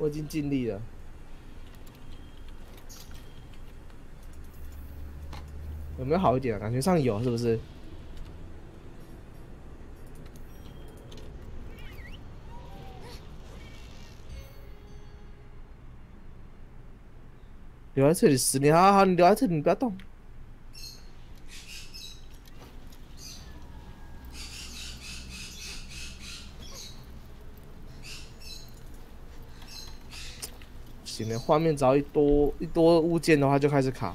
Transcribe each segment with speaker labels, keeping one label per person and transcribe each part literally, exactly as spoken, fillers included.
Speaker 1: 我已经尽力了。有没有好一点啊？感觉上有，是不是？留在这里十年，好好好，你留在这里，你不要动。行了，画面只要一多一多物件的话，就开始卡。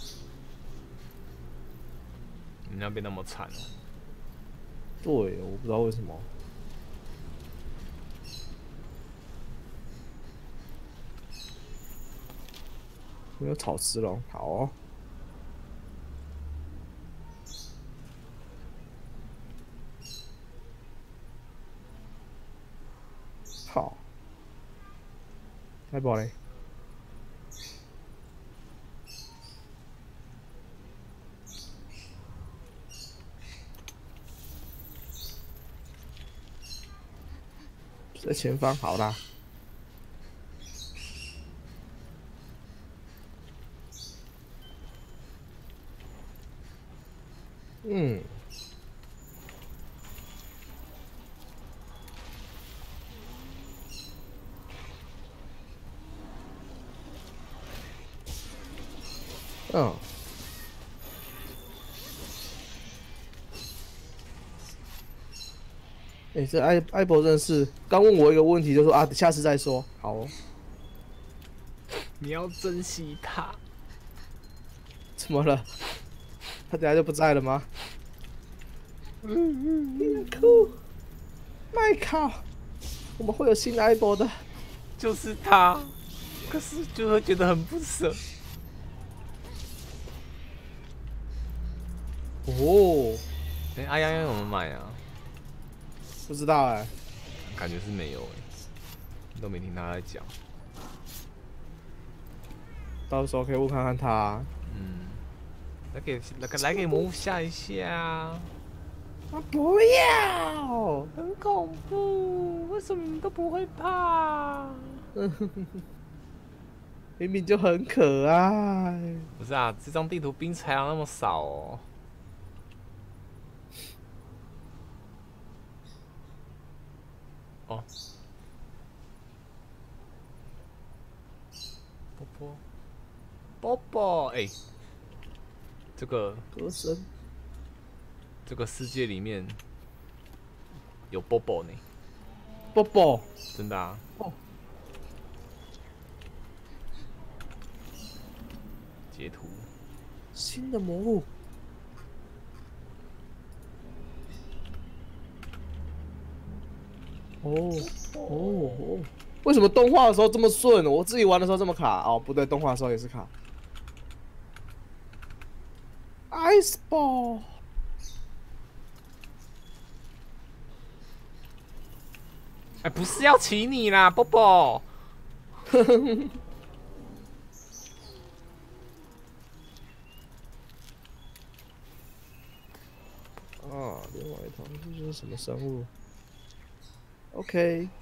Speaker 2: 你那边那么惨哦。
Speaker 1: 对，我不知道为什么。没有草吃龙，好哦。好，太棒嘞。在前方，好啦。嗯，嗯，哎、欸，这艾艾博真的是刚问我一个问题，就说啊，下次再说。好哦，
Speaker 2: 你要珍惜它。
Speaker 1: 怎么了？他等下就不在了吗？
Speaker 2: 嗯嗯
Speaker 1: 你
Speaker 2: 嗯，
Speaker 1: 酷，麦考，我们会有新的艾博的。
Speaker 2: 就是它。可是就会觉得很不舍。
Speaker 1: 哦，
Speaker 2: 哎、欸，阿央要怎么买啊？
Speaker 1: 不知道哎、
Speaker 2: 感觉是没有哎、欸，都没听他在讲。
Speaker 1: 到时候可以问看看他啊。
Speaker 2: 嗯，来给来给来给魔物吓一下啊！
Speaker 1: 啊，不要！
Speaker 2: 很恐怖，为什么你都不会怕？
Speaker 1: 明明就很可爱。
Speaker 2: 不是啊，这张地图兵材料那么少哦。哦，波波，波波，哎，这个
Speaker 1: 歌声，
Speaker 2: 这个世界里面有波波呢，
Speaker 1: 波波，
Speaker 2: 真的啊。
Speaker 1: 哦，
Speaker 2: 截图，
Speaker 1: 新的魔物。哦哦哦，为什么动画的时候这么顺？我自己玩的时候这么卡？哦，不对，动画的时候也是卡。Ice ball，
Speaker 2: 哎，不是要骑你啦，波波。
Speaker 1: 啊，另外一头这是什么生物？OK，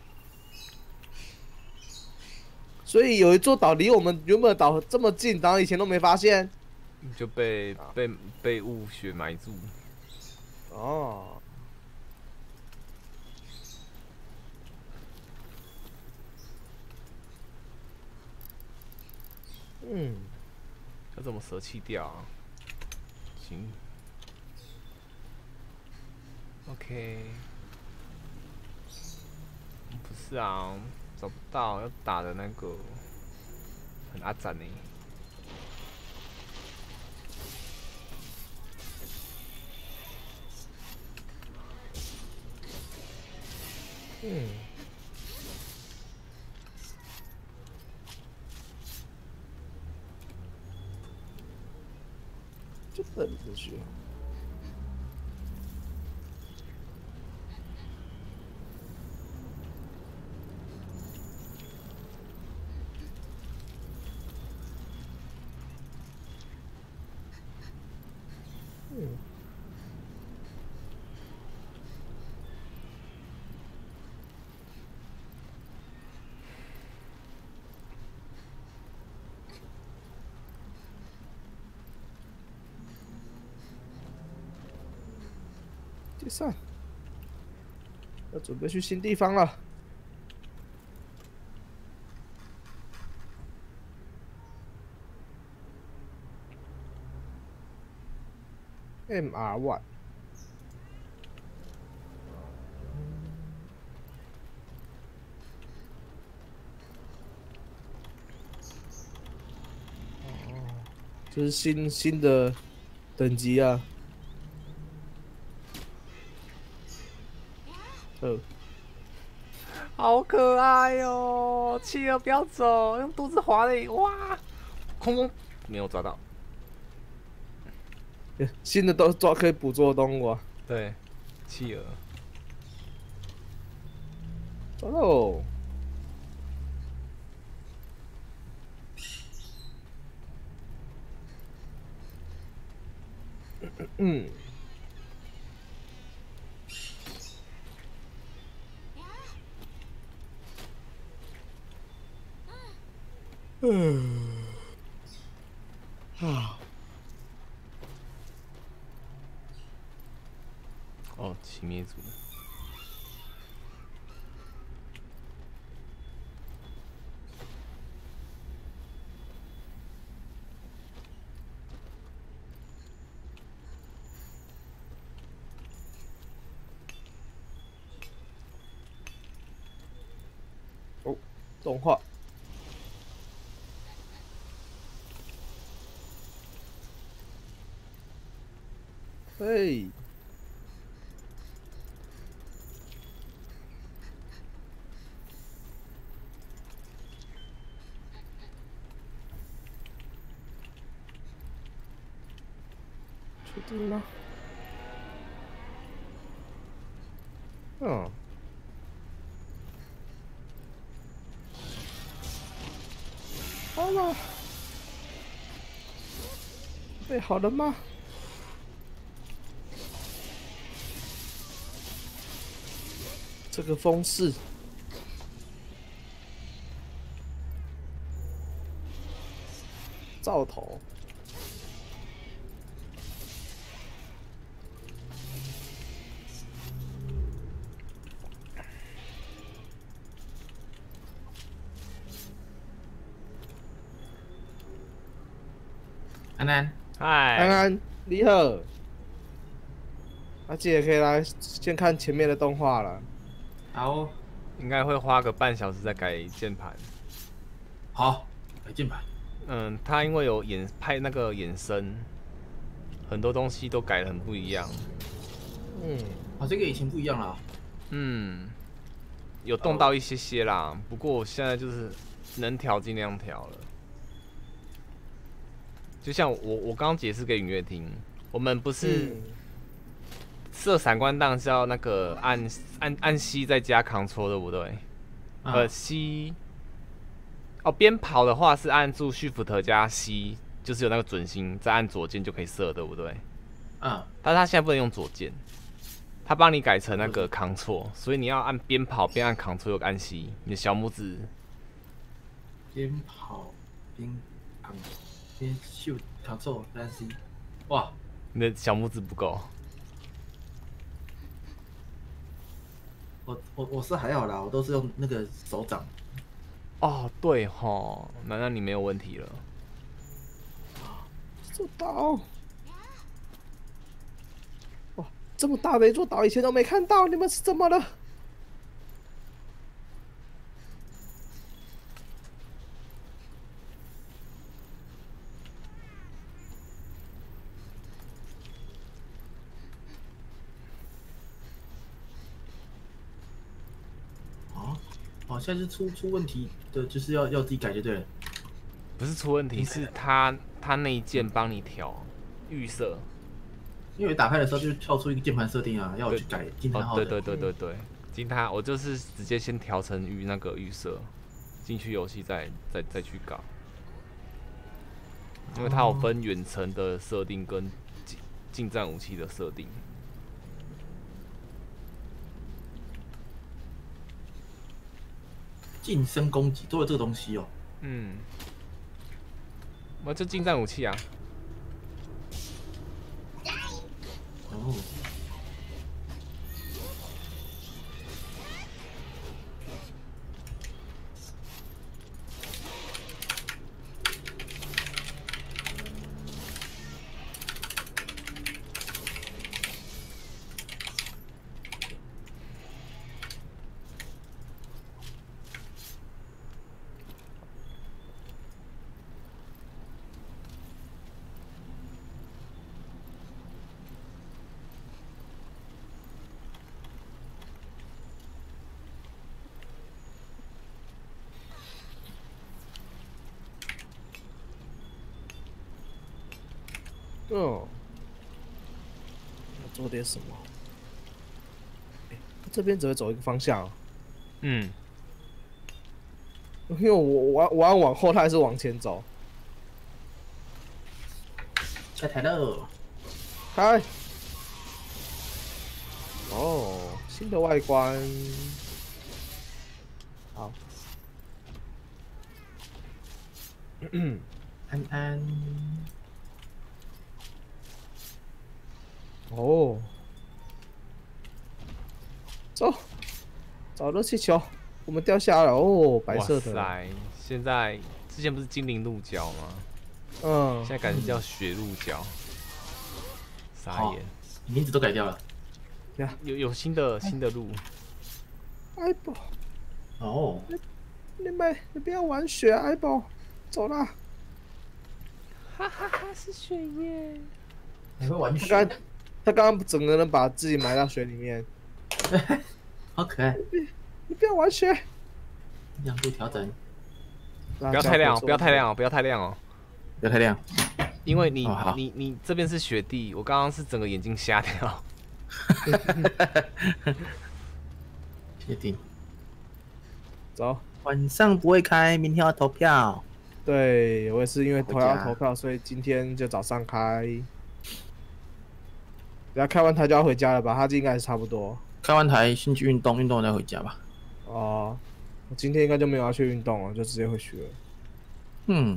Speaker 1: 所以有一座岛离我们原本的岛这么近，然后以前都没发现。
Speaker 2: 就被
Speaker 1: 啊，
Speaker 2: 被被雾雪埋住。
Speaker 1: 哦，嗯，
Speaker 2: 要怎么舍弃掉啊？行，OK。不是啊，找不到要打的那个，很阿展呢。
Speaker 1: 嗯，就等着去。嗯， 解散，要准备去新地方了。M R one。这是新新的等级啊。呃，
Speaker 2: 好可爱哟！企鹅不要走，用肚子划的，哇！空中没有抓到。
Speaker 1: 新的都抓可以捕捉动物啊。
Speaker 2: 对，企鹅。
Speaker 1: 抓喽！嗯。嗯。啊。
Speaker 2: 哦，骑灭族。
Speaker 1: 哦，动画。嘿。确定吗？嗯。好了。备好了吗？这个风势。灶头。
Speaker 3: 安安，
Speaker 2: 嗨，
Speaker 1: 安安，你好。阿姐也可以来先看前面的动画了。
Speaker 3: 好、哦，
Speaker 2: 应该会花个半小时再改键盘。
Speaker 3: 好，改键盘。
Speaker 2: 嗯，他因为有衍拍那个衍生，很多东西都改得很不一样。
Speaker 1: 嗯，
Speaker 3: 哦，这个以前不一样了。
Speaker 2: 嗯，有动到一些些啦，不过我现在就是能调尽量调了。就像我我刚刚解释给允月听，我们不是射闪光弹是要那个按按按 C 再加 Ctrl 对不对？
Speaker 3: 嗯、
Speaker 2: 呃 C 哦，边跑的话是按住 Shift 加 C， 就是有那个准心，再按左键就可以射，对不对？
Speaker 3: 嗯。
Speaker 2: 但是他现在不能用左键，他帮你改成那个 Ctrl， 所以你要按边跑边按 Ctrl 又按 C， 你的小拇指
Speaker 3: 边跑边扛边秀扛错单 C， 哇！
Speaker 2: 你的小拇指不够。
Speaker 3: 我我我是还好啦，我都是用那个手掌。
Speaker 2: 哦，对吼，那那你没有问题了。
Speaker 1: 这岛，哇，这么大的一座岛，以前都没看到，你们是怎么了？
Speaker 3: 哦，哦，现在是出出问题的，就是要要自己改就对了。
Speaker 2: 不是出问题，是他他那一键帮你调预设。
Speaker 3: 因为打开的时候就跳出一个键盘设定啊，要我去改惊叹号的。
Speaker 2: 哦，对对对对对，惊叹我就是直接先调成预那个预设，进去游戏再再再去搞，因为它有分远程的设定跟近近战武器的设定。
Speaker 3: 近身攻击都有这个东西哦。
Speaker 2: 嗯，那就近战武器啊。
Speaker 3: 哦。
Speaker 1: 嗯，要做点什么？欸、这边只会走一个方向、啊。
Speaker 2: 嗯，
Speaker 1: 因为我我我要往后，他还是往前走。
Speaker 3: 下台了。
Speaker 1: 开。哦，新的外观。好。
Speaker 3: 安安。
Speaker 1: 哦。走，找热气球，我们掉下了哦，白色的。
Speaker 2: 哇塞，现在之前不是精灵鹿角吗？
Speaker 1: 嗯。
Speaker 2: 现在改成叫雪鹿角。傻眼。
Speaker 3: 名字都改掉了。
Speaker 2: 有有新的新的路。
Speaker 1: 艾宝。
Speaker 3: 哦。
Speaker 1: 你你们你不要玩雪，艾宝，走啦。
Speaker 2: 哈哈哈，是雪耶！
Speaker 3: 你会玩雪？
Speaker 1: 他刚他刚刚整个人把自己埋到水里面。
Speaker 3: 好可爱。
Speaker 1: 你你不要玩雪。
Speaker 3: 亮度调整。
Speaker 2: 不要太亮，不要太亮，不要太亮哦。
Speaker 3: 不要太亮。
Speaker 2: 因为你、
Speaker 3: 哦、
Speaker 2: 你你这边是雪地，我刚刚是整个眼睛瞎掉。
Speaker 3: 确定。
Speaker 1: 走。
Speaker 3: 晚上不会开，明天要投票。
Speaker 1: 对，我也是因为投要投票，所以今天就早上开。等下开完台就要回家了吧？他这应该是差不多。
Speaker 3: 开完台先去运动，运动再回家吧。
Speaker 1: 哦，我今天应该就没有要去运动了，就直接回去了。
Speaker 3: 嗯。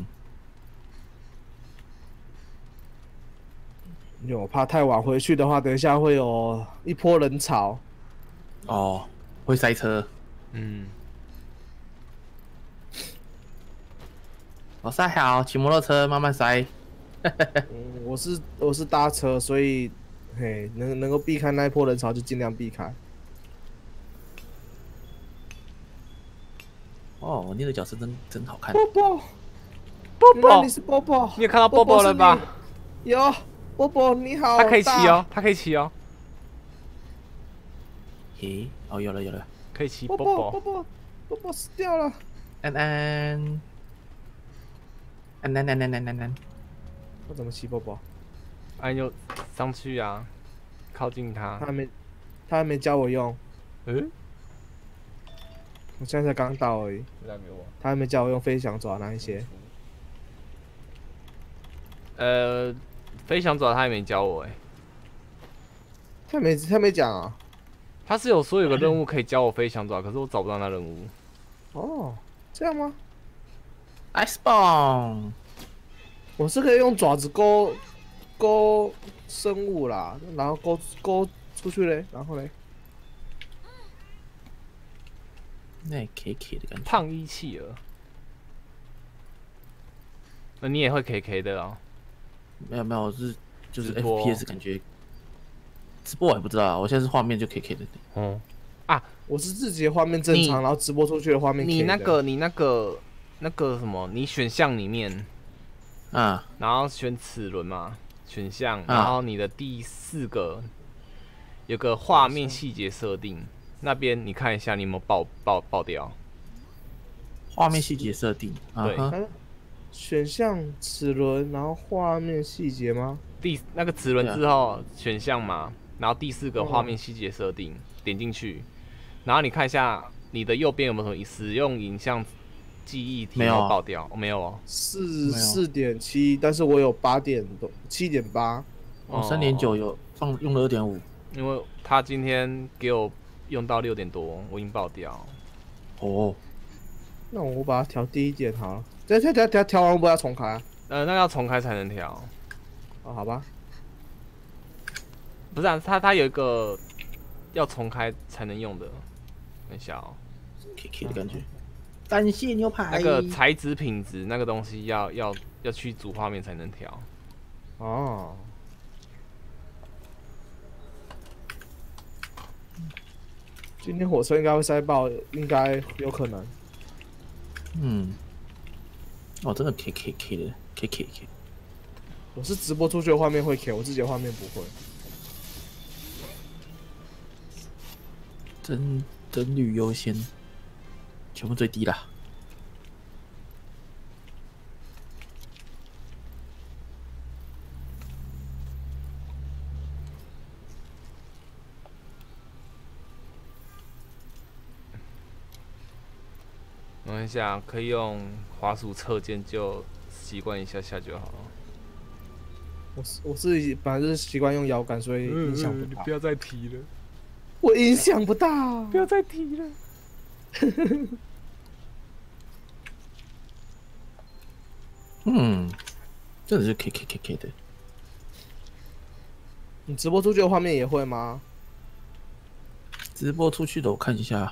Speaker 1: 因为我怕太晚回去的话，等一下会有一波人潮。
Speaker 3: 哦，会塞车。
Speaker 2: 嗯。
Speaker 3: 我塞好，骑摩托车慢慢塞。
Speaker 1: 嗯，我是我是搭车，所以嘿能能够避开那一波人潮就尽量避开。
Speaker 3: 哦，你的角色真真好看。
Speaker 1: 波波，
Speaker 2: 波波，
Speaker 1: 你是波波，
Speaker 2: 你有看到波波了吧？
Speaker 1: 有。波波你好，
Speaker 2: 他可以骑哦，他可以骑哦。
Speaker 3: 咦，哦，有了有了，
Speaker 2: 可以骑
Speaker 1: 波
Speaker 2: 波
Speaker 1: 波波波波死掉了。
Speaker 3: 安安，安安安安安安安，
Speaker 1: 我怎么骑波波？
Speaker 2: 按钮上去啊，靠近他。
Speaker 1: 他还没，他还没教我用。
Speaker 2: 嗯？
Speaker 1: 我现在才刚到而已。他还没教我用飞翔爪那一些。
Speaker 2: 呃。飞翔爪他还没教我哎、欸，
Speaker 1: 他没他没讲啊，
Speaker 2: 他是有说有个任务可以教我飞翔爪，可是我找不到那任务。
Speaker 1: 哦，这样吗
Speaker 3: ？Ice bomb，
Speaker 1: 我是可以用爪子勾勾生物啦，然后勾勾出去嘞，然后嘞，
Speaker 3: 那也 K K 的感觉。
Speaker 2: 胖一企鹅，那你也会 K K 的哦。
Speaker 3: 没有没有，我是就是 F P S 感觉，直播我还不知道，我现在是画面就 K K 的。
Speaker 2: 嗯，啊，
Speaker 1: 我是自己的画面正常，然后直播出去的画面。
Speaker 2: 你那个你那个那个什么，你选项里面，
Speaker 3: 啊，
Speaker 2: 然后选齿轮嘛，选项，然后你的第四个有个画面细节设定，那边你看一下你有没有爆爆爆掉。
Speaker 3: 画面细节设定，
Speaker 2: 对。
Speaker 3: 啊
Speaker 1: 选项齿轮，然后画面细节吗？
Speaker 2: 第那个齿轮之后选项嘛，然后第四个画面细节设定，嗯、点进去，然后你看一下你的右边有没有什么使用影像记忆体没有爆掉？哦，没有哦，
Speaker 1: 四四点七，但是我有八点多，七点八，
Speaker 3: 哦，三点九有放用了二点五，
Speaker 2: 因为他今天给我用到六点多，我已经爆掉。
Speaker 3: 哦，
Speaker 1: 那我把它调低一点好了。调调调调调完，不要重开啊？
Speaker 2: 呃，那要重开才能调。
Speaker 1: 哦，好吧。
Speaker 2: 不是啊，它它有一个要重开才能用的，等一下哦。
Speaker 3: K K 的感觉。感谢牛排。
Speaker 2: 那个材质品质那个东西要要要去主画面才能调。
Speaker 1: 哦。今天火车应该会塞爆，应该有可能。
Speaker 3: 嗯。哦，真的 K K K 的 K K K。
Speaker 1: 我是直播出去的画面会 K， 我自己的画面不会。
Speaker 3: 帧帧率优先，全部最低啦。
Speaker 2: 一下，可以用滑鼠侧键就习惯一下下就好了。
Speaker 1: 我是我自己本来就是习惯用摇杆，所以影响不大。
Speaker 2: 你不要再提了，
Speaker 1: 我影响不大，
Speaker 2: 不要再提了。
Speaker 4: 嗯，真的是 K K K K 的。
Speaker 1: 你直播出去的画面也会吗？
Speaker 4: 直播出去的我看一下，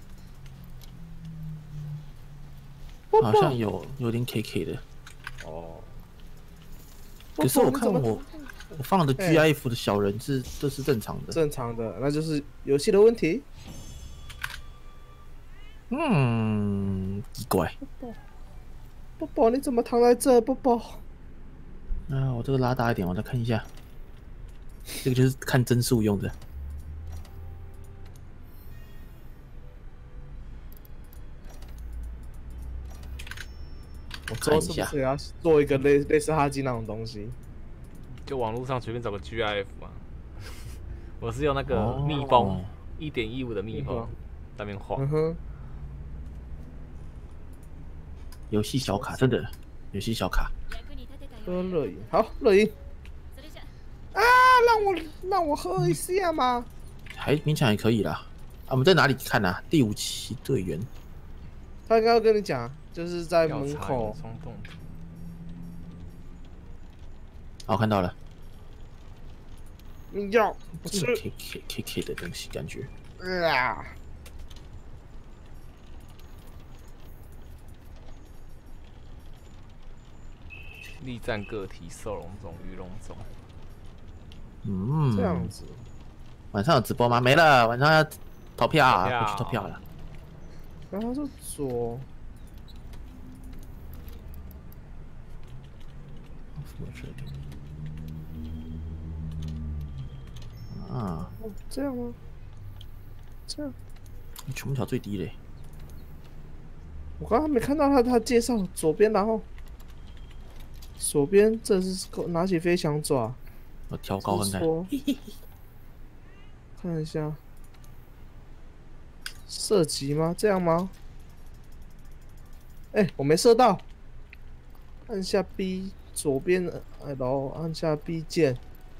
Speaker 4: 好像有有点 K K 的。
Speaker 1: 哦。
Speaker 4: 可是我看我我放的 G I F 的小人是这是正常的。
Speaker 1: 正常的，那就是游戏的问题。
Speaker 4: 嗯，奇怪。
Speaker 1: 波波，你怎么躺在这？波波。
Speaker 4: 啊，我这个拉大一点，我再看一下。这个就是看帧数用的。我
Speaker 1: 之后是不是也要做一个类类似哈基那种东西？
Speaker 2: 就网络上随便找个 G I F 嘛。我是用那个蜜蜂一点一五的蜜蜂在那边画。
Speaker 1: 嗯哼。
Speaker 4: 游戏小卡，真的游戏小卡。
Speaker 1: 喝热饮，好，热饮。啊，让我让我喝一下嘛。
Speaker 4: 还勉强也可以啦。啊，我们在哪里看啊？第五期队员。
Speaker 1: 他刚刚跟你讲，就是在门口。
Speaker 4: 好，看到了。
Speaker 1: 你要
Speaker 4: 不是 K K K K 的东西，感觉。
Speaker 1: 啊！
Speaker 2: 力战个体，受龙种、鱼龙种。
Speaker 4: 嗯，
Speaker 1: 这样子。
Speaker 4: 晚上有直播吗？没了，晚上要投票啊，不去投票了。
Speaker 1: 然后就左。
Speaker 4: 啊。
Speaker 1: 哦，这样吗？这样。
Speaker 4: 你全部调最低嘞。
Speaker 1: 我刚刚没看到他他介绍左边，然后。左边这是拿起飞翔爪，
Speaker 4: 我调高看看，
Speaker 1: 看一下，射击吗？这样吗？哎、欸，我没射到，按下 B 左边，然后按下 B 键。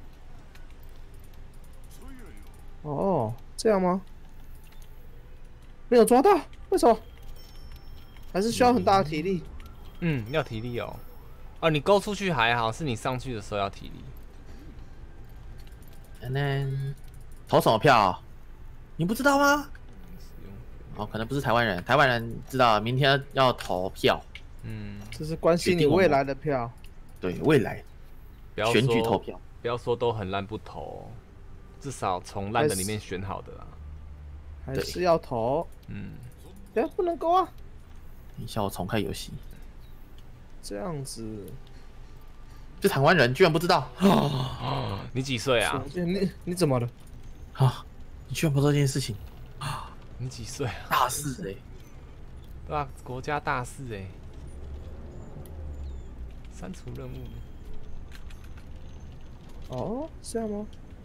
Speaker 1: 哦，这样吗？没有抓到，为什么？还是需要很大的体力？
Speaker 2: 嗯，要体力哦。哦，你勾出去还好，是你上去的时候要体力。
Speaker 4: And then 投什么票？你不知道吗？哦，可能不是台湾人，台湾人知道明天要投票。
Speaker 2: 嗯，
Speaker 1: 这是关系你未来的票。
Speaker 4: 对，未来选举投票，
Speaker 2: 不要说都很烂不投，至少从烂的里面选好的啦。
Speaker 1: 还是要投。
Speaker 2: 嗯，
Speaker 1: 哎，不能勾啊！
Speaker 4: 等一下我重开游戏。
Speaker 1: 这样子，
Speaker 4: 这台湾人居然不知道。
Speaker 2: 哦、你几岁啊？
Speaker 1: 你你怎么了？
Speaker 4: 啊，你居然不知道这件事情？
Speaker 2: 啊，你几岁啊？
Speaker 4: 大事哎、欸，
Speaker 2: 对啊，国家大事哎、欸，删除任务。
Speaker 1: 哦，这样吗？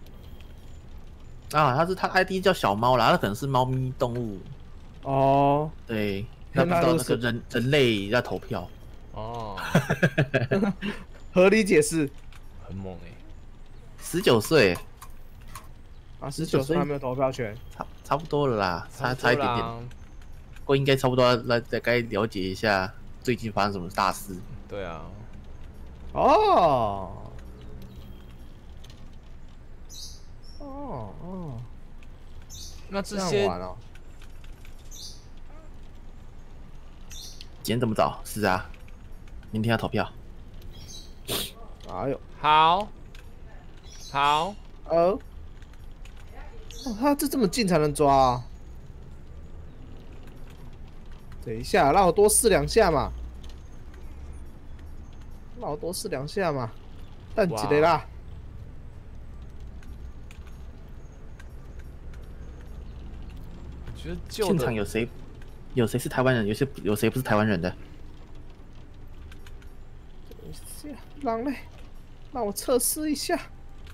Speaker 4: 啊，他是他 I D 叫小猫啦，他可能是猫咪动物。
Speaker 1: 哦，
Speaker 4: 对，他不知道那个人人类要投票。
Speaker 2: 哦，
Speaker 1: 合理解释，
Speaker 2: 很猛哎、欸，
Speaker 4: 十九岁，
Speaker 1: 啊，十九岁还没有投票权，
Speaker 4: 差差不多了啦，差差一点点，不过应该差不多来再该了解一下最近发生什么大事。
Speaker 2: 对啊，
Speaker 1: 哦，哦哦，
Speaker 2: 那这些。
Speaker 1: 哦
Speaker 4: 今天这么早？是啊，明天要投票。
Speaker 1: 哎呦，
Speaker 2: 好，好，
Speaker 1: 哦，哦，他这这么近才能抓啊！等一下，让我多试两下嘛，让我多试两下嘛，等几个啦？
Speaker 2: 我觉得旧
Speaker 4: 现场有谁？有谁是台湾人？有些有谁不是台湾人的？
Speaker 1: 等一下，让嘞，让我测试一下。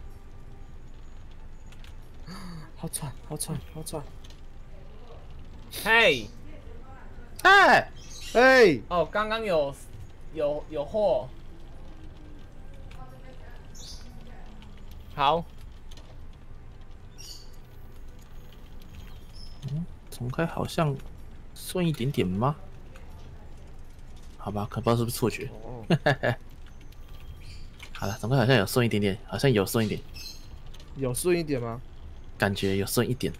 Speaker 1: 好喘，好喘，好喘。
Speaker 2: 嘿，
Speaker 4: 哎，
Speaker 1: 哎，
Speaker 2: 哦，刚刚有有有货，好，
Speaker 4: 嗯，重开好像顺一点点吗？好吧，可不知道是不是错觉。
Speaker 1: 哦，
Speaker 4: 好了，重开好像有顺一点点，好像有顺一点，
Speaker 1: 有顺一点吗？
Speaker 4: 感觉有顺一点。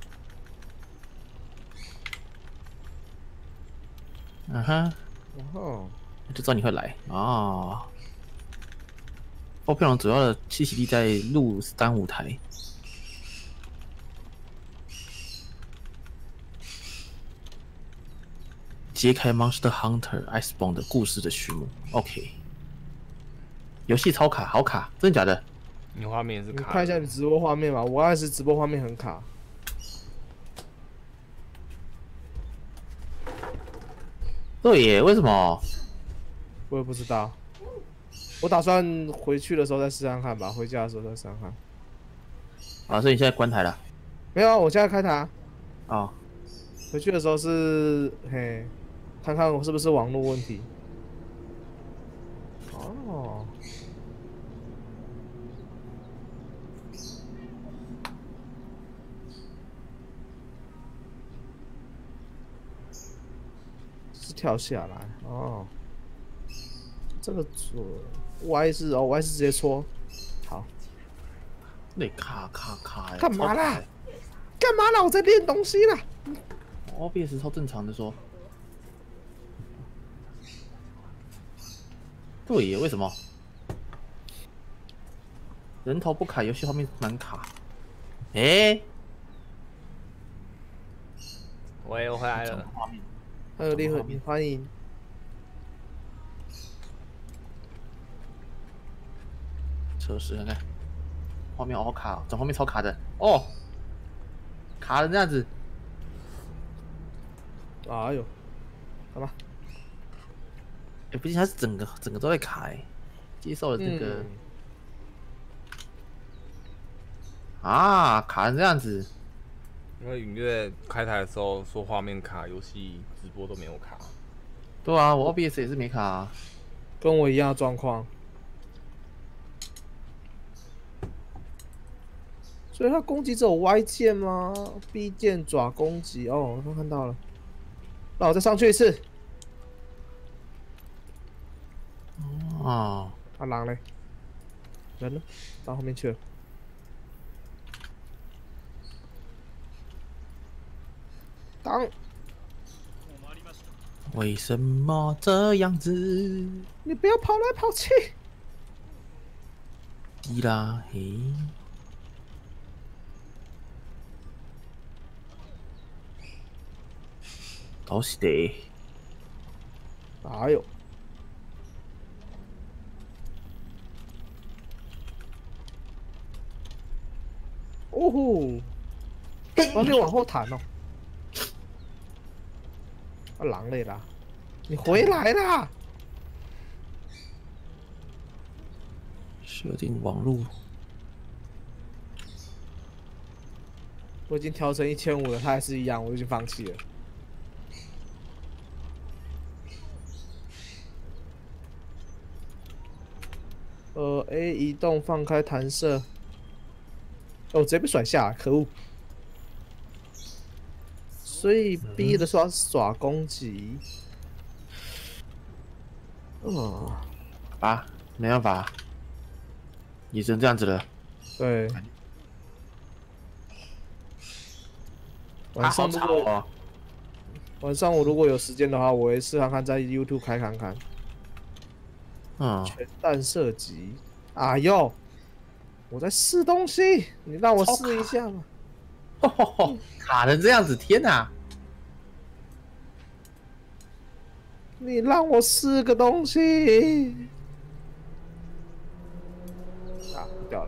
Speaker 4: 嗯哼，
Speaker 1: 然后
Speaker 4: 就知道你会来哦。爆票龙主要的栖息地在鹿山舞台。揭开 Monster Hunter Iceborne 的故事的序幕。OK， 游戏超卡，好卡，真的假的？
Speaker 2: 你画面也是
Speaker 1: 你
Speaker 2: 卡的。
Speaker 1: 看一下你直播画面吧，我也是直播画面很卡。
Speaker 4: 对耶，为什么？
Speaker 1: 我也不知道，我打算回去的时候再试看看吧，回家的时候再试看看。
Speaker 4: 啊，所以你现在关台了？
Speaker 1: 没有啊，我现在开台啊。
Speaker 4: 哦，
Speaker 1: 回去的时候是嘿，看看我是不是网络问题。哦。是跳下来哦。这个左 Y 是哦 Y 是直接戳。好。
Speaker 4: 那卡卡卡。
Speaker 1: 干嘛啦？干嘛啦？我在练东西啦。
Speaker 4: O B S 超正常的说。对耶，为什么？人头不卡，游戏画面蛮卡。哎、欸，
Speaker 2: 喂，我回来了。
Speaker 1: 还有立慧，欢迎。
Speaker 4: 测试看看，画面好卡，整画面超卡的哦，卡成这样子。
Speaker 1: 哎呦，干嘛？
Speaker 4: 哎、欸，不行，它是整个整个都在卡哎，接受了这个、
Speaker 1: 嗯、
Speaker 4: 啊，卡成这样子。
Speaker 2: 因为允月开台的时候说画面卡，游戏直播都没有卡。
Speaker 4: 对啊，我 O B S 也是没卡、啊，
Speaker 1: 跟我一样的状况。所以它攻击只有 Y 键吗 ？B 键爪攻击哦，我都看到了。那我再上去一次。
Speaker 4: 哦，
Speaker 1: 啊，狼嘞，人呢？到后面去了。挡！
Speaker 4: 为什么这样子？
Speaker 1: 你不要跑来跑去！
Speaker 4: 伊拉嘿，都是的。
Speaker 1: 哎呦！哦吼！我可以往后弹哦。啊，狼嘞啦！你回来啦！
Speaker 4: 设定网路，
Speaker 1: 我已经调成一千五了，它还是一样，我已经放弃了。呃 ，A 移动放开弹射。哦，我直接被甩下，可恶！所以 B 的刷耍攻击。哦，
Speaker 4: 啊，没办法，也只能这样子了。
Speaker 1: 对。晚上如果、
Speaker 4: 啊、
Speaker 1: 晚上我如果有时间的话，我会试看看在 YouTube 开看看。
Speaker 4: 嗯。
Speaker 1: 全弹射击，哎呦！我在试东西，你让我试一下嘛。
Speaker 4: 哦，卡成这样子，天哪！
Speaker 1: 你让我试个东西。啊，掉了。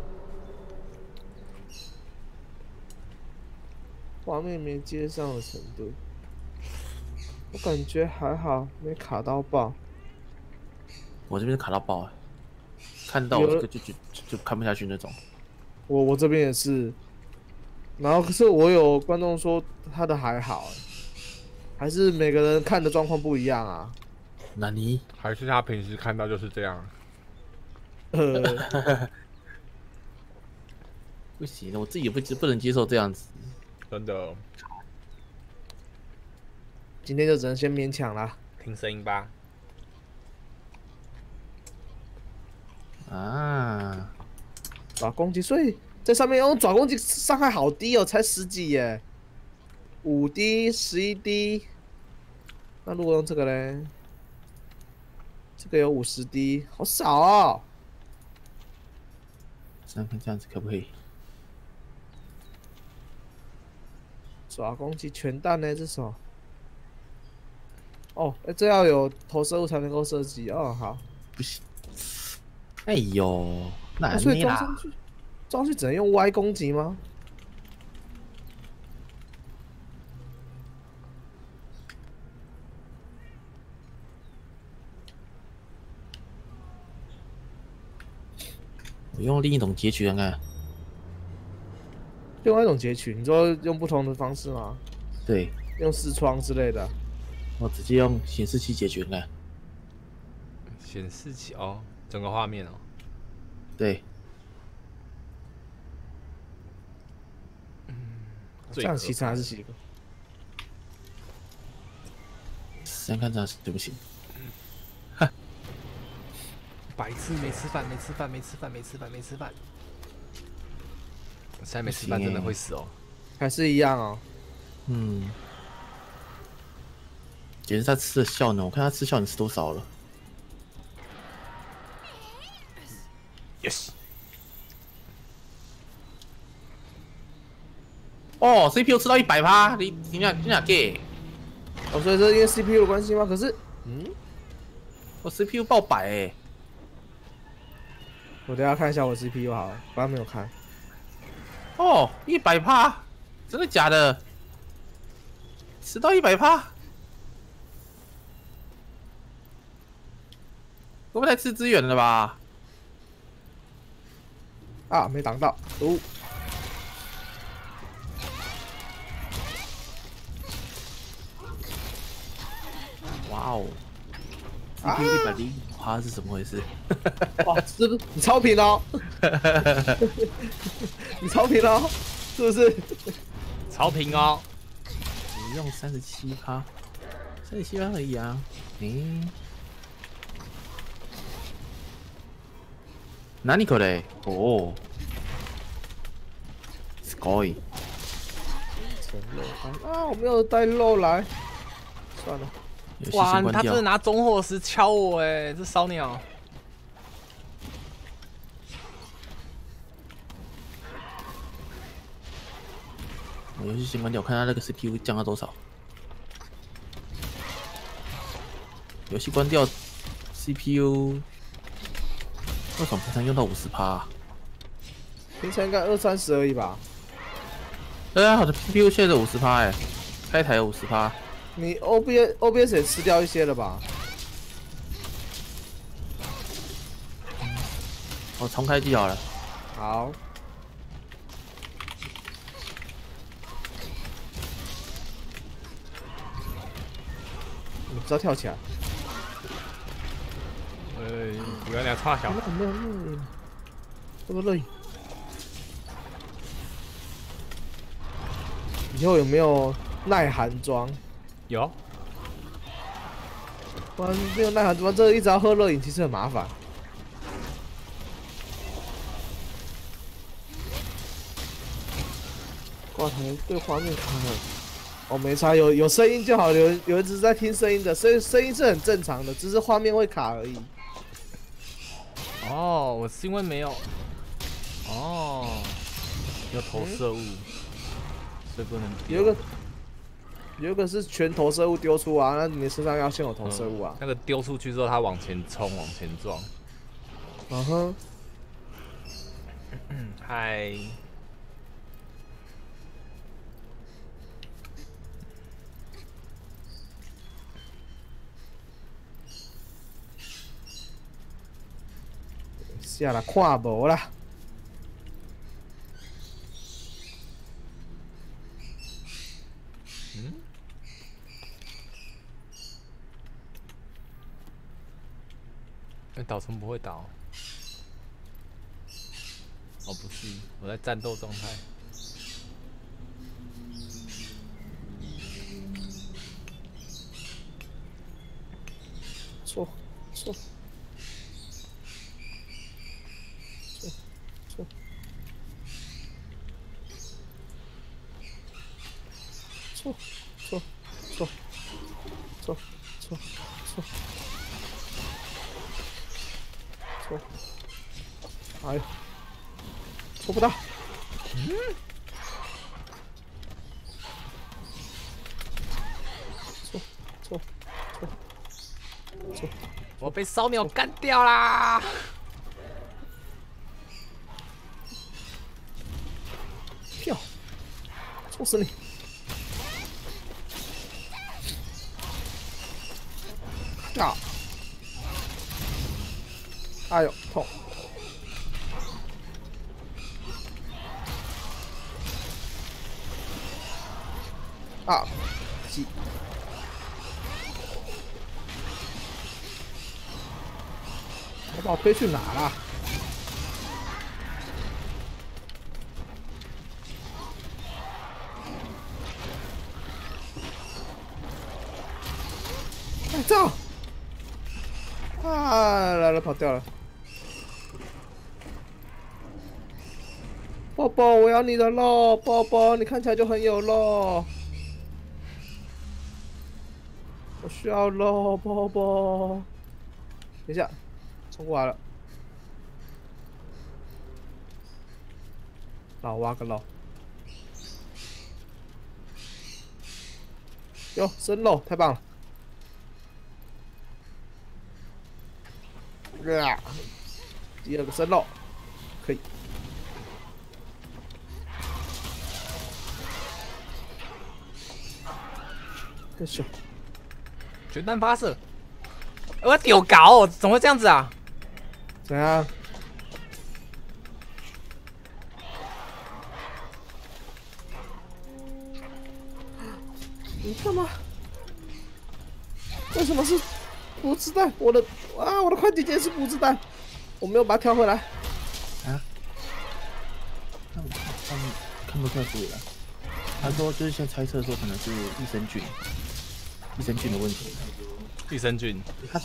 Speaker 1: 画面没接上的程度，我感觉还好，没卡到爆。
Speaker 4: 我这边卡到爆了，看到我这个就就就就看不下去那种。
Speaker 1: 我我这边也是，然后可是我有观众说他的还好， 还是每个人看的状况不一样啊？
Speaker 4: 那你
Speaker 2: 还是他平时看到就是这样？
Speaker 1: 呃，
Speaker 4: 不行，我自己也不不能接受这样子。
Speaker 2: 真的，
Speaker 1: 今天就只能先勉强啦。
Speaker 2: 听声音吧。
Speaker 4: 啊，
Speaker 1: 爪攻击，所以在上面用爪攻击伤害好低哦，才十几耶，五滴、十一滴。那如果用这个嘞，这个有五十滴，好少哦。
Speaker 4: 看看这样子可不可以？
Speaker 1: 爪攻击全弹呢，这手。哦，欸、这要有投射物才能够射击哦。好，
Speaker 4: 不行。哎呦，难
Speaker 1: 啊、所以
Speaker 4: 捏啦！
Speaker 1: 装上去，装上去只能用 Y 攻击吗？
Speaker 4: 我用另一种截取看看。
Speaker 1: 另外一种截取，你说用不同的方式吗？
Speaker 4: 对，
Speaker 1: 用视窗之类的。
Speaker 4: 我直接用显示器解决看看。
Speaker 2: 显示器哦，整个画面哦。
Speaker 4: 对。
Speaker 1: 这样其实还是几个。
Speaker 4: 先看这样对不起。
Speaker 2: 白痴，没吃饭，没吃饭，没吃饭，没吃饭，没吃饭。现在没吃饭真的会死哦。
Speaker 1: 还是一样哦。
Speaker 4: 嗯。也是他吃的效能，我看他吃效能吃多少了。Yes。哦 ，C P U 吃到一百趴，你你俩你俩给？
Speaker 1: 哦，所以这因为 C P U 的关系吗？可是，嗯，
Speaker 4: 我 C P U 爆百哎、欸。
Speaker 1: 我等一下看一下我 C P U 好了，刚刚没有看。
Speaker 4: 哦，一百趴，真的假的？吃到一百趴，会不会太吃资源了吧？
Speaker 1: 啊，没挡到，哦。
Speaker 4: 哇哦 ，C P U 一百零五趴是怎么回事？
Speaker 1: 哇，是不是你超频哦？你超频哦，是不是？
Speaker 2: 超频哦。
Speaker 4: 你用三十七趴，三十七趴而已啊。嗯。哪里可嘞？哦。すごい。
Speaker 1: 啊，我没有带肉来，算了。
Speaker 2: 哇，他真的拿中火石敲我哎，这骚鸟！
Speaker 4: 我游戏先关掉，我看他那个 C P U 降到多少。游戏关掉 ，C P U 为什么平常用到五十趴？
Speaker 1: 平常应该二三十而已吧？
Speaker 4: 对啊，我的 C P U 现在五十趴哎，开台有五十趴。
Speaker 1: 你 O B S O B S 也吃掉一些了吧？
Speaker 4: 我重开机好了。
Speaker 1: 好。你不知道跳起来？
Speaker 2: 呃，不要俩差小。
Speaker 1: 没有没有没有，这个累。以后有没有耐寒装？
Speaker 2: 有。
Speaker 1: 不然没有耐寒装，这一直要喝热饮，其实很麻烦。挂台对画面卡了。哦，没差，有有声音就好，有有人只是在听声音的，所以声音是很正常的，只是画面会卡而已。
Speaker 2: 哦，我是因为没有，哦，有投射物，嗯、所以不能丢。
Speaker 1: 有一个有一个是全投射物丢出啊，那你身上要先有投射物啊。
Speaker 2: 嗯、那个丢出去之后，它往前冲，往前撞。
Speaker 1: 嗯哼。
Speaker 2: 嗨。
Speaker 1: 下来看无啦。
Speaker 2: 嗯？ 那导虫不会倒。哦，不是，我在战斗状态。
Speaker 1: 错错错错。 错错错错错错错！哎呦，错不到！嗯。错错错错！
Speaker 2: 我被烧鸟干掉啦！
Speaker 1: 跳！戳死你！ 啊！哎呦，痛！啊！鸡！他把我推去哪了？哎，走！ 啊！来了，跑掉了。宝宝，我要你的肉，宝宝，你看起来就很有肉。我需要肉，宝宝。等一下，冲过来了。那我挖个肉。哟，生肉，太棒了。 啊！第二个生肉，可以。真凶！
Speaker 2: 全弹发射！我要丢搞哦，怎么会这样子啊？
Speaker 1: 怎样？你干嘛？为什么是补子弹？我的啊，我的快捷键是补子弹，我没有把它调回来。
Speaker 4: 啊？看看看不太出来。他说就是先猜测说可能是益生菌，益生菌的问题。
Speaker 2: 益生菌。
Speaker 1: 他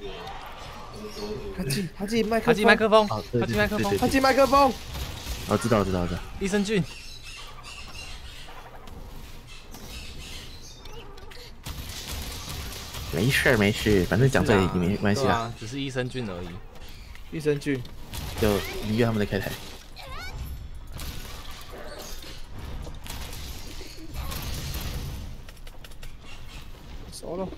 Speaker 1: 他进他进麦克
Speaker 2: 他进麦克风，
Speaker 4: 哦对
Speaker 2: 他进麦克风，
Speaker 1: 他进麦克风。
Speaker 4: 哦，知道知道知道。
Speaker 2: 益生菌。
Speaker 4: 没事没事，反正讲这也没关系啦、
Speaker 2: 啊，只是益生菌而已。
Speaker 1: 益生菌，
Speaker 4: 就愉悦他们的开台。
Speaker 1: 熟了。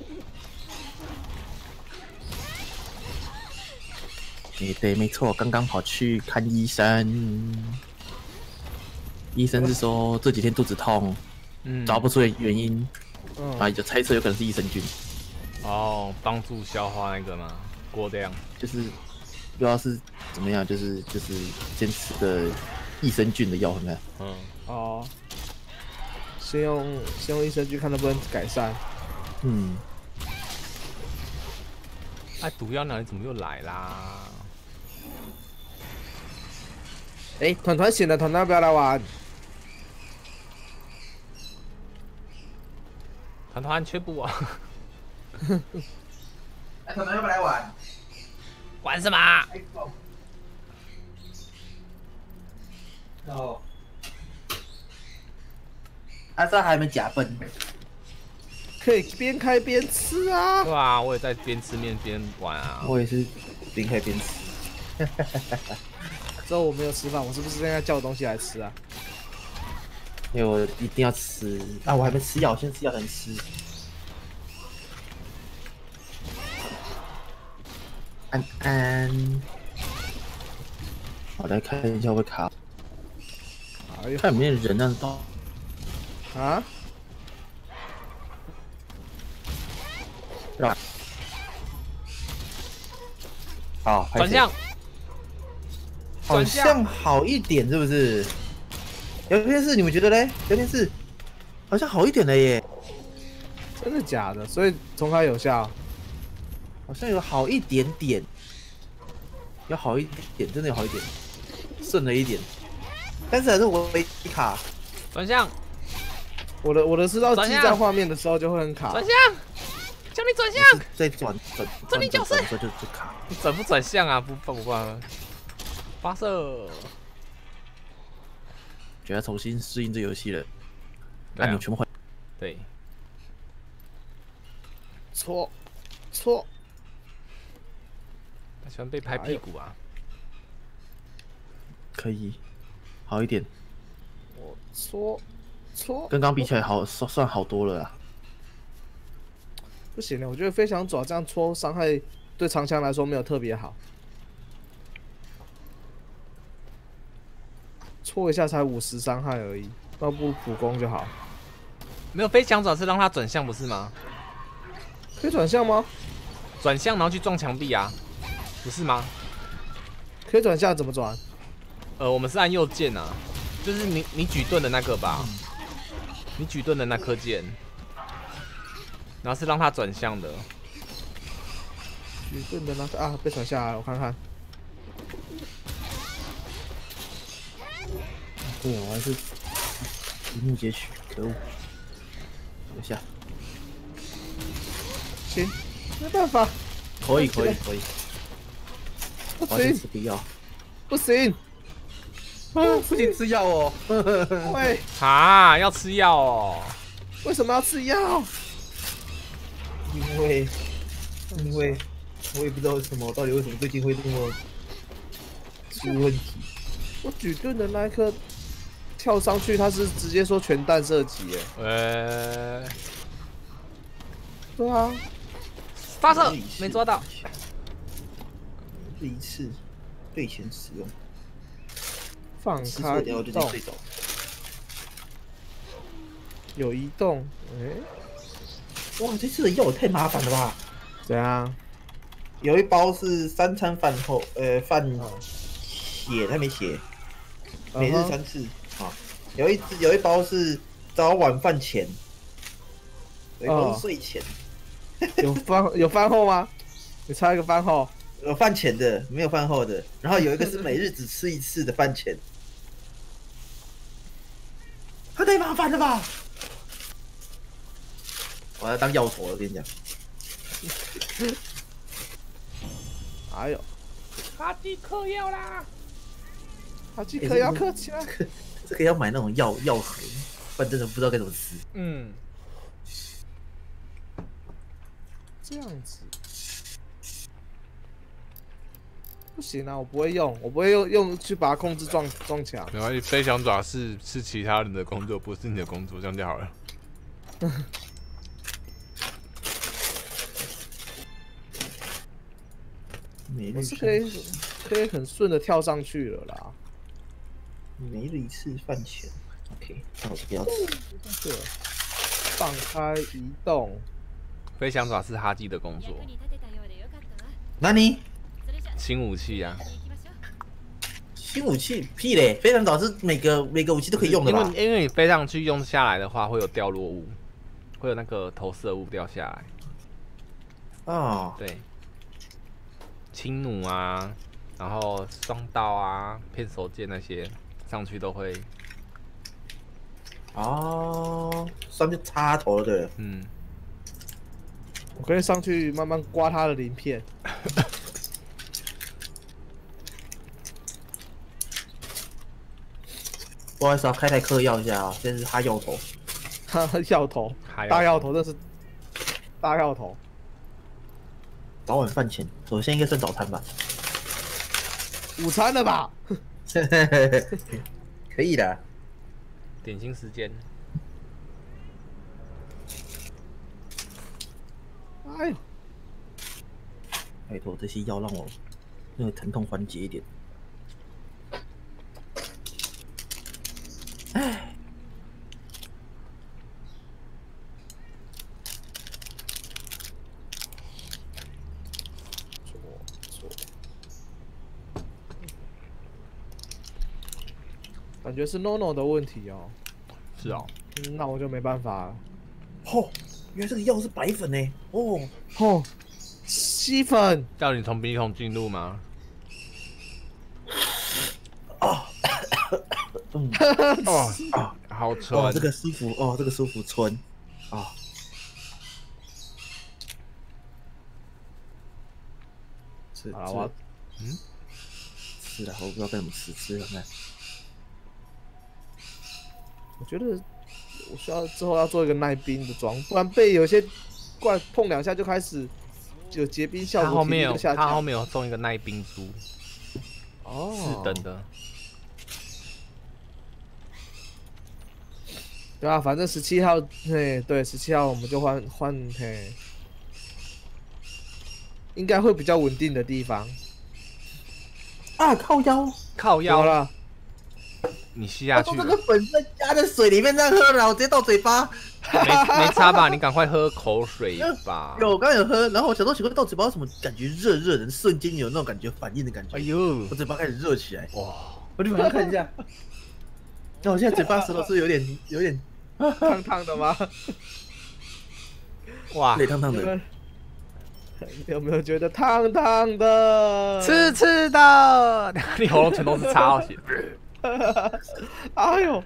Speaker 4: 对对，没错，刚刚跑去看医生，医生是说这几天肚子痛，
Speaker 2: 嗯，
Speaker 4: 找不出原因，
Speaker 1: 嗯，
Speaker 4: 啊，就猜测有可能是益生菌。
Speaker 2: 哦，帮助消化那个嘛，过量，
Speaker 4: 就是不知道是怎么样，就是就是先吃个益生菌的药，看看。
Speaker 2: 嗯，
Speaker 1: 哦，先用先用益生菌看能不能改善。
Speaker 4: 嗯，
Speaker 2: 哎，毒药那你怎么又来啦？
Speaker 1: 哎、欸，团团醒了，团团要不要来玩？
Speaker 2: 团团缺补啊！
Speaker 3: 哎，团团要不要来玩？
Speaker 2: 玩什么？
Speaker 3: 哦，
Speaker 4: 阿萨还没假笨，
Speaker 1: 可以边开边吃啊！
Speaker 2: 对啊，我也在边吃面边玩啊。
Speaker 4: 我也是边开边吃。
Speaker 1: 之后我没有吃饭，我是不是应该叫东西来吃啊？
Speaker 4: 因为我一定要吃啊！我还没吃药，先吃药才能吃。安安，我来看一下会不会卡，
Speaker 1: 哎呦，
Speaker 4: 看有没有人呢？到
Speaker 1: 啊！
Speaker 4: 是吧？好，
Speaker 2: 转向，
Speaker 4: 好像好一点，是不是？聊天室你们觉得嘞？聊天室好像好一点了耶，
Speaker 1: 真的假的？所以重开有效？
Speaker 4: 好像有好一点点。 要好一点，真的要好一点，顺了一点，但是还是我没卡。
Speaker 2: 转向，
Speaker 1: 我的我的是到
Speaker 2: 转向
Speaker 1: 激战画面的时候就会很卡。
Speaker 2: 转向，叫你转向，
Speaker 4: 再转转
Speaker 2: 转你角色
Speaker 4: 转就就卡。
Speaker 2: 你转不转向啊？不不不不，发射。
Speaker 4: 觉得重新适应这游戏了，
Speaker 2: 对啊
Speaker 4: 按钮全部换。
Speaker 2: 对，
Speaker 1: 错错，
Speaker 2: 他喜欢被拍屁股啊。
Speaker 4: 可以好一点，
Speaker 1: 我错错，
Speaker 4: 跟刚比起来好算算好多了啦。
Speaker 1: 不行了，我觉得飞翔爪这样戳伤害对长枪来说没有特别好。戳一下才五十伤害而已，那不如普攻就好。
Speaker 2: 没有飞翔爪是让他转向不是吗？
Speaker 1: 可以转向吗？
Speaker 2: 转向然后去撞墙壁啊，不是吗？
Speaker 1: 可以转向怎么转？
Speaker 2: 呃，我们是按右键啊，就是你你举盾的那个吧，你举盾的那颗键，然后是让他转向的。
Speaker 1: 举盾的那个啊，被传下来了，我看看。
Speaker 4: 对，我还是一怒截取，可恶！等一下，
Speaker 1: 行，没办法，
Speaker 4: 可以可以可以，
Speaker 1: 不
Speaker 4: 我还是
Speaker 1: 行
Speaker 4: 吃个药。
Speaker 1: 不行，
Speaker 4: 啊，不行，吃药哦。
Speaker 1: 喂，
Speaker 2: 啊，要吃药哦。
Speaker 1: 为什么要吃药？
Speaker 4: 因为因为我也不知道为什么，到底为什么最近会这么出问题。
Speaker 1: 我举盾的那一刻跳上去，他是直接说全弹射击耶。
Speaker 2: 呃，
Speaker 1: 对啊，
Speaker 2: 发射没抓到。
Speaker 4: 这一次对前使用，
Speaker 1: 放开移动，有移动，哎、
Speaker 4: 哇，这次的药太麻烦了吧？
Speaker 1: 怎样？
Speaker 4: 有一包是三餐饭后，呃，饭血他没写，每日三次啊。有一只有一包是早晚饭前，有一包是睡前。
Speaker 1: 有饭有饭后吗？你猜一个饭后。
Speaker 4: 有饭前的，没有饭后的。然后有一个是每日只吃一次的饭前。他太麻烦了吧！我要当药头了，我跟你讲。
Speaker 1: 哎呦，
Speaker 2: 哈基嗑药啦！
Speaker 1: 哈基嗑药嗑起来。
Speaker 4: 这个要买那种药药盒，不然真的不知道该怎么吃。
Speaker 2: 嗯，
Speaker 1: 这样子不行啊，我不会用，我不会用用去把它控制撞撞墙。
Speaker 2: 没关系，飞翔爪是是其他人的工作，不是你的工作，这样就好了。
Speaker 1: 我是可以可以很顺的跳上去了啦。
Speaker 4: 每日一次饭前 ，OK， 那我就不要吃。
Speaker 1: 对，放开移动。
Speaker 2: 飞翔爪是哈基的工作。
Speaker 4: 那你
Speaker 2: 新武器啊？
Speaker 4: 新武器屁嘞！飞翔爪是每个每个武器都可以用的吧？
Speaker 2: 因为因为你飞上去用下来的话，会有掉落物，会有那个投射物掉下来。
Speaker 4: 哦，
Speaker 2: 对，轻弩啊，然后双刀啊、片手剑那些上去都会。
Speaker 4: 哦，上去插头了，对了。
Speaker 2: 嗯，
Speaker 1: 我可以上去慢慢刮它的鳞片。
Speaker 4: 不好意思啊，开台嗑药一下啊，这是他药头。
Speaker 1: 哈哈，药头，大药头，这是大药头。
Speaker 4: 早晚饭前，首先应该算早餐吧。
Speaker 1: 午餐了吧？
Speaker 4: 可以的。
Speaker 2: 点心时间。
Speaker 1: 哎呦，
Speaker 4: 拜托，这些药让我那个疼痛缓解一点。唉，
Speaker 1: 错错，感觉是 NONO 的问题哦。
Speaker 2: 是哦。
Speaker 1: 嗯，那我就没办法了。
Speaker 4: 哦，原来这个药是白粉呢。哦
Speaker 1: 哦，吸粉。
Speaker 2: 叫你从鼻孔进入吗？
Speaker 4: 嗯，
Speaker 2: 哦
Speaker 4: 啊，
Speaker 2: 好纯，
Speaker 4: 哦，这个舒服，哦，这个舒服，纯，啊。吃
Speaker 1: 好了，我要
Speaker 2: 嗯，
Speaker 4: 吃了，我不知道该怎么吃，吃看看。
Speaker 1: 我觉得我需要之后要做一个耐冰的装，不然被有些怪碰两下就开始有结冰效果，
Speaker 2: 它后面有
Speaker 1: 体力就下降。
Speaker 2: 它后面有送一个耐冰珠，
Speaker 1: 哦，
Speaker 2: 四等的。
Speaker 1: 对啊，反正十七号，嘿，对，十七号我们就换换嘿，应该会比较稳定的地方。
Speaker 4: 啊，靠腰，
Speaker 2: 靠腰
Speaker 1: 好了，
Speaker 2: 你吸下去了，
Speaker 4: 他说这个粉是加在水里面这样喝的，我直接倒嘴巴。
Speaker 2: 没没差吧？你赶快喝口水吧。
Speaker 4: 有，我刚刚有喝，然后我想说奇怪，倒嘴巴为什么感觉热热的，瞬间有那种感觉反应的感觉。
Speaker 2: 哎呦，
Speaker 4: 我嘴巴开始热起来，
Speaker 2: 哇，
Speaker 4: 我就马上看一下。那我现在嘴巴舌头是有点有点
Speaker 1: 烫烫的吗？
Speaker 2: 哇，
Speaker 4: 累烫烫的。
Speaker 1: 你们有没有觉得烫烫的？
Speaker 2: 刺刺的，你喉咙全都是擦到血。
Speaker 1: 哎呦！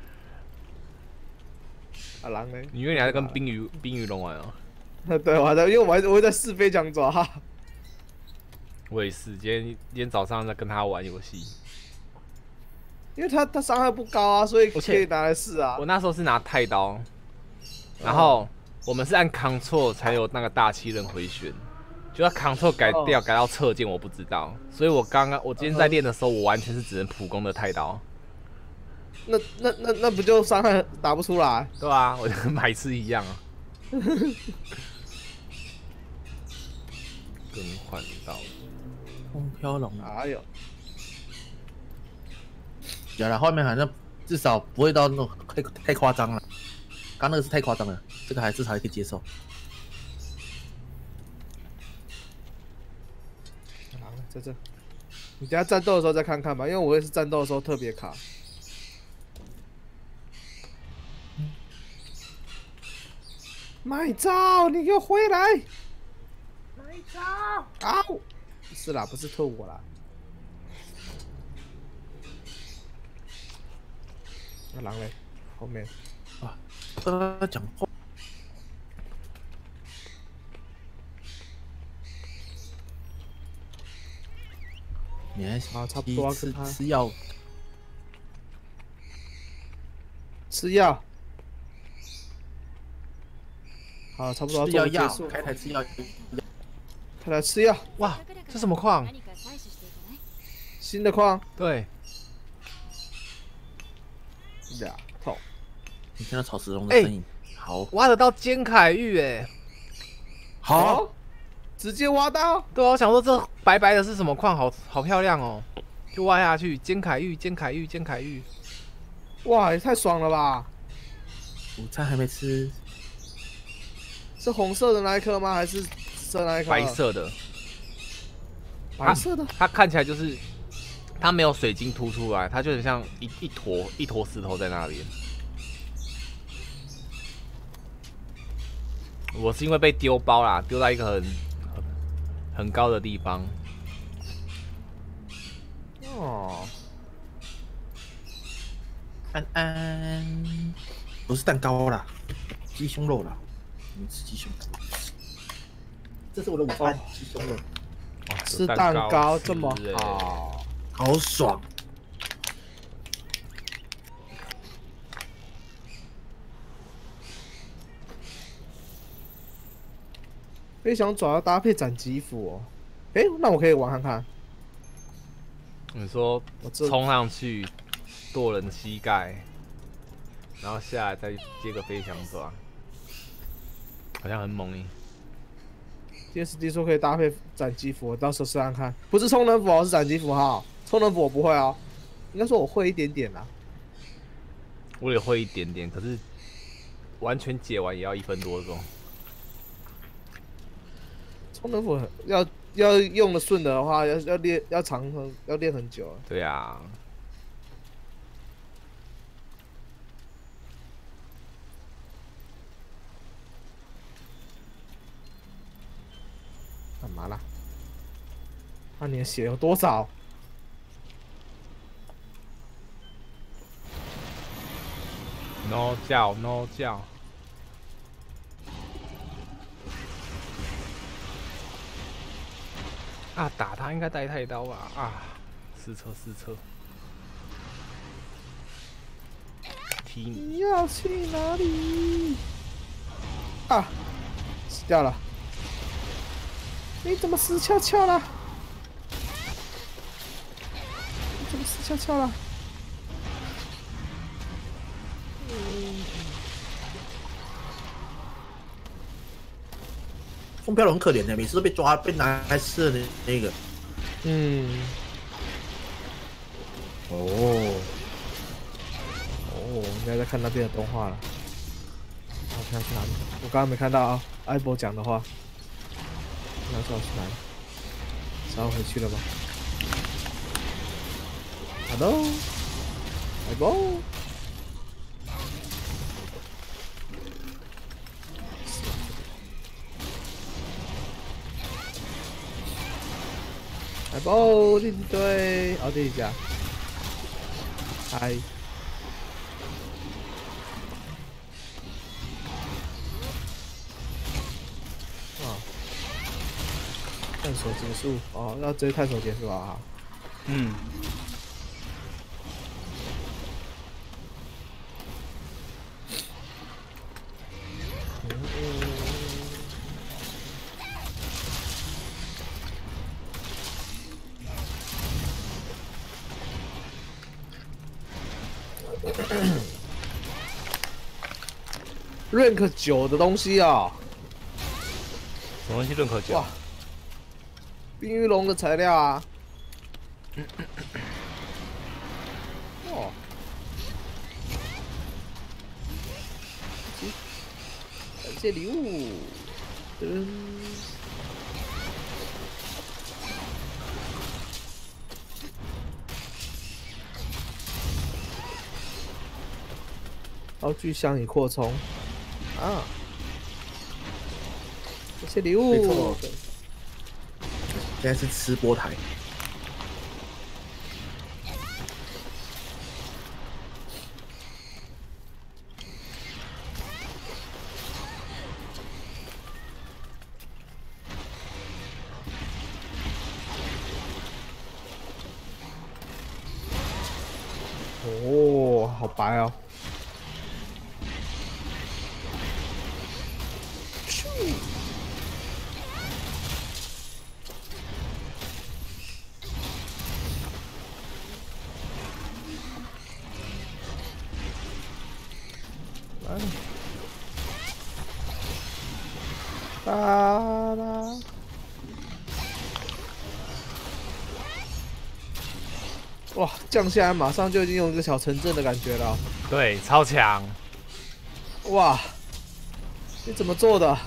Speaker 1: 啊，狼呢？
Speaker 2: 你以为你还在跟冰鱼冰鱼龙玩哦？
Speaker 1: 对，我还在，因为我还我还在试飞强爪。
Speaker 2: 我也是，今天今天早上在跟他玩游戏，
Speaker 1: 因为他他伤害不高啊，所以可以拿来试啊。
Speaker 2: 我那时候是拿太刀，然后我们是按 Ctrl 才有那个大气刃回旋，就要 Ctrl 改掉改到侧键，我不知道，所以我刚刚我今天在练的时候，我完全是只能普攻的太刀。
Speaker 1: 那那那那不就伤害打不出来？
Speaker 2: 对啊，我就跟白痴一样啊。更换到
Speaker 4: 风飘龙，
Speaker 1: 哎呦，
Speaker 4: 有了，后面好像至少不会到那种太太夸张了。刚那个是太夸张了，这个还至少还可以接受。
Speaker 1: 狼呢在这，你等下战斗的时候再看看吧，因为我也是战斗的时候特别卡。麦照，你给我回来！麦照，啊！是啦，不是特我啦。那狼嘞，后面。
Speaker 4: 啊，呃，讲话。你还
Speaker 1: 好差不多
Speaker 4: 吃
Speaker 1: 跟他
Speaker 4: 吃药，
Speaker 1: 吃药。好，差不多要
Speaker 4: 吃药药
Speaker 1: 做结束，
Speaker 4: 开台吃药。
Speaker 1: 他来吃药。
Speaker 2: 哇，这什么矿？
Speaker 1: 新的矿，
Speaker 2: 对，
Speaker 1: 俩痛。
Speaker 4: 你听到草石龙的声音，好，
Speaker 2: 挖得到尖凯玉哎。
Speaker 4: 好，
Speaker 1: 哦，直接挖到。
Speaker 2: 对啊，我想说这白白的是什么矿？好好漂亮哦，就挖下去，尖凯玉，尖凯玉，尖凯玉。
Speaker 1: 哇，也太爽了吧！
Speaker 4: 午餐还没吃，
Speaker 1: 是红色的那一颗吗？还是紫色那一颗？
Speaker 2: 白，色的，
Speaker 1: 白色的。
Speaker 2: 它看起来就是它没有水晶凸出来，它就很像一一坨一坨石头在那边。我是因为被丢包啦，丢在一个很很很高的地方。
Speaker 1: 哦，
Speaker 4: 安安，不是蛋糕啦，鸡胸肉啦，你吃鸡胸。这是我的午餐，鸡胸肉，
Speaker 1: 吃蛋糕这么
Speaker 2: 吃欸
Speaker 1: 好，
Speaker 4: 好爽。
Speaker 1: 飞翔爪要搭配斩击斧哦。哎、那我可以玩看看。
Speaker 2: 你说
Speaker 1: 我这
Speaker 2: 冲上去剁人膝盖，然后下来再接个飞翔爪，好像很猛诶。
Speaker 1: D S D 说可以搭配斩击斧，我到时候试看看。不是充能斧哦，是斩击斧哈。充能斧我不会哦，应该说我会一点点啦。
Speaker 2: 我也会一点点，可是完全解完也要一分多钟。
Speaker 1: 充能斧要要用的顺的话，要要练要长很要练很久。
Speaker 2: 对啊，
Speaker 1: 干嘛啦？那、啊、你的血有多少？
Speaker 2: ，no 叫 no 叫。啊，打他应该带太刀吧？啊，试车试车。踢你！
Speaker 1: 你要去哪里？啊，死掉了！你怎么死翘翘了？你怎么死翘翘了？
Speaker 4: 风飘龙很可怜的，每次都被抓被拿来吃的那那个。
Speaker 1: 嗯。哦。哦，应该在看那边的动画了。我看去哪里？我刚刚没看到啊。艾博讲的话。那知道去哪里？是要回去了吗 ？Hello， 艾博。海豹弟弟队，哦，这一家，嗨，啊，探索结束，哦，要直接探索结束啊，
Speaker 2: 嗯。
Speaker 1: rank 九的东西啊，
Speaker 2: 什么东西 rank 九？哇，
Speaker 1: 冰玉龙的材料啊。哦，感谢礼物。嗯。道具箱已扩充。啊！这些礼物。
Speaker 4: 没错。现在是吃播台。
Speaker 1: 哦，好白哦。哒啦！哇，降下来马上就已经有一个小城镇的感觉了。
Speaker 2: 对，超强！
Speaker 1: 哇，你怎么做的？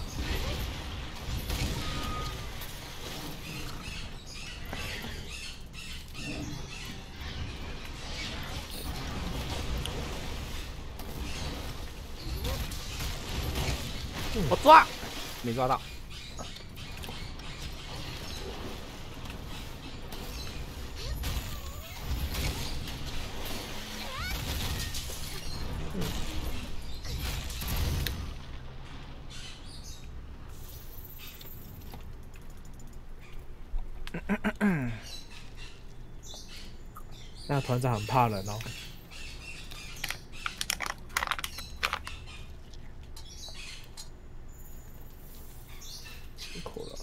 Speaker 2: 我抓，没抓到。
Speaker 1: 那团长很怕人哦。辛苦了。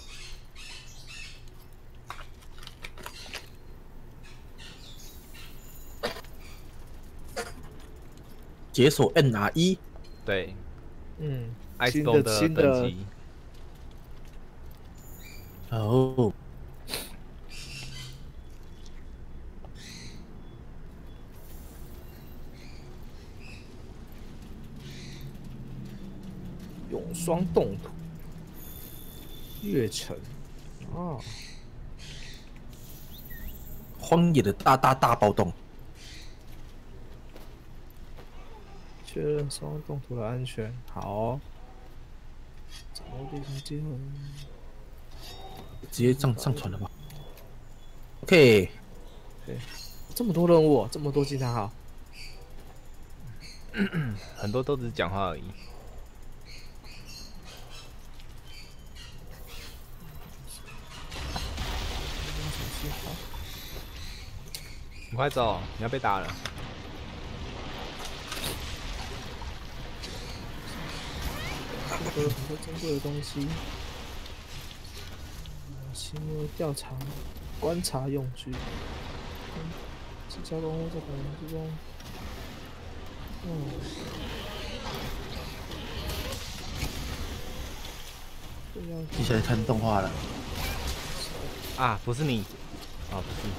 Speaker 4: 解锁 N R 一。
Speaker 2: 对。
Speaker 1: 嗯。
Speaker 2: 艾斯东的等级。
Speaker 4: 哦。
Speaker 1: 永霜冻土，月城，啊，
Speaker 4: 荒野的大大大暴动，
Speaker 1: 确认霜冻土的安全。好，掌握地形机会，
Speaker 4: 直接上上传了吧 ？OK，
Speaker 1: 对，这么多任务，这么多惊叹号。
Speaker 2: 很多都只是讲话而已。你快走，你要被打了。
Speaker 1: 这个很多珍贵的东西，行为调查、观察用具，是交通这可能之中，嗯，
Speaker 4: 接下来看动画了。
Speaker 2: 啊，不是你，啊，不是。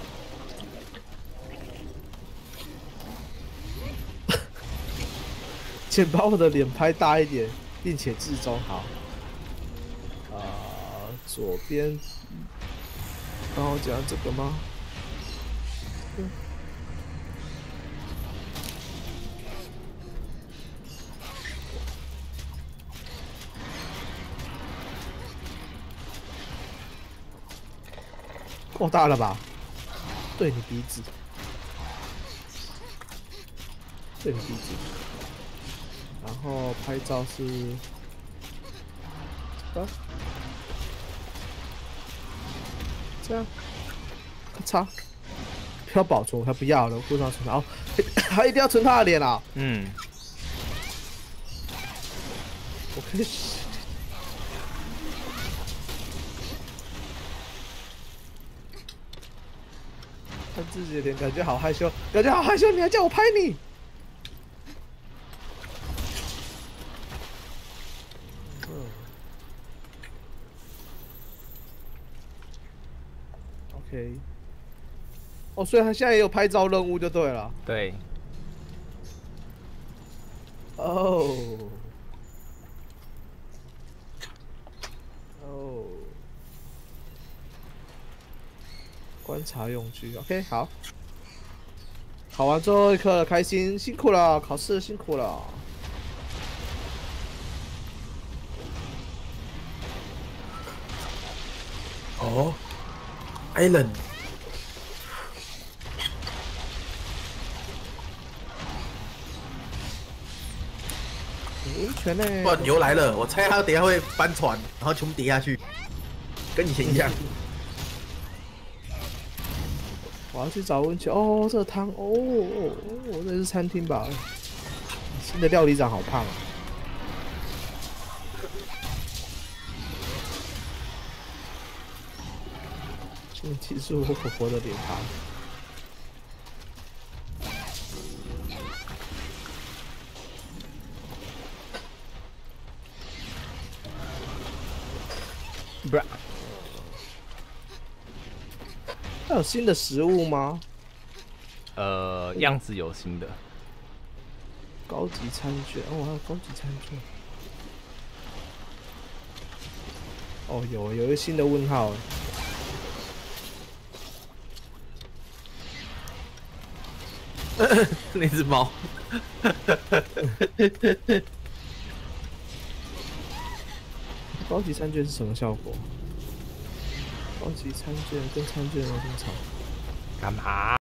Speaker 1: 请把我的脸拍大一点，并且置中好。啊、呃，左边，刚刚我讲这个吗？嗯。够大了吧？对你鼻子，对你鼻子。然后拍照是这个，这样，咔嚓，不要保存，我才不要了，不知道存他哦，还一定要存他的脸啊！
Speaker 2: 嗯，
Speaker 1: 我可以。看自己的脸，感觉好害羞，感觉好害羞，你还叫我拍你？嗯 ，OK。哦，所以他现在也有拍照任务就对了。
Speaker 2: 对。
Speaker 1: 哦。哦。观察用具 ，OK， 好。考完最后一课了，开心，辛苦了，考试辛苦了。
Speaker 4: 哦 ，Island。
Speaker 1: 温泉呢？
Speaker 4: 哇，牛来了！我猜他等一下会翻船，然后全部跌下去，跟以前一样。
Speaker 1: 我要去找温泉哦，这个汤哦哦哦，这是餐厅吧？新的料理长好胖啊！新技术火火的脸庞。
Speaker 2: 不是。
Speaker 1: 它有新的食物吗？
Speaker 2: 呃，样子有新的。
Speaker 1: 高级餐券哦，还有高级餐券。哦，有有一个新的问号。
Speaker 4: 那只猫。
Speaker 1: 高级餐券是什么效果？高级餐券跟餐券有什么差？
Speaker 2: 干嘛？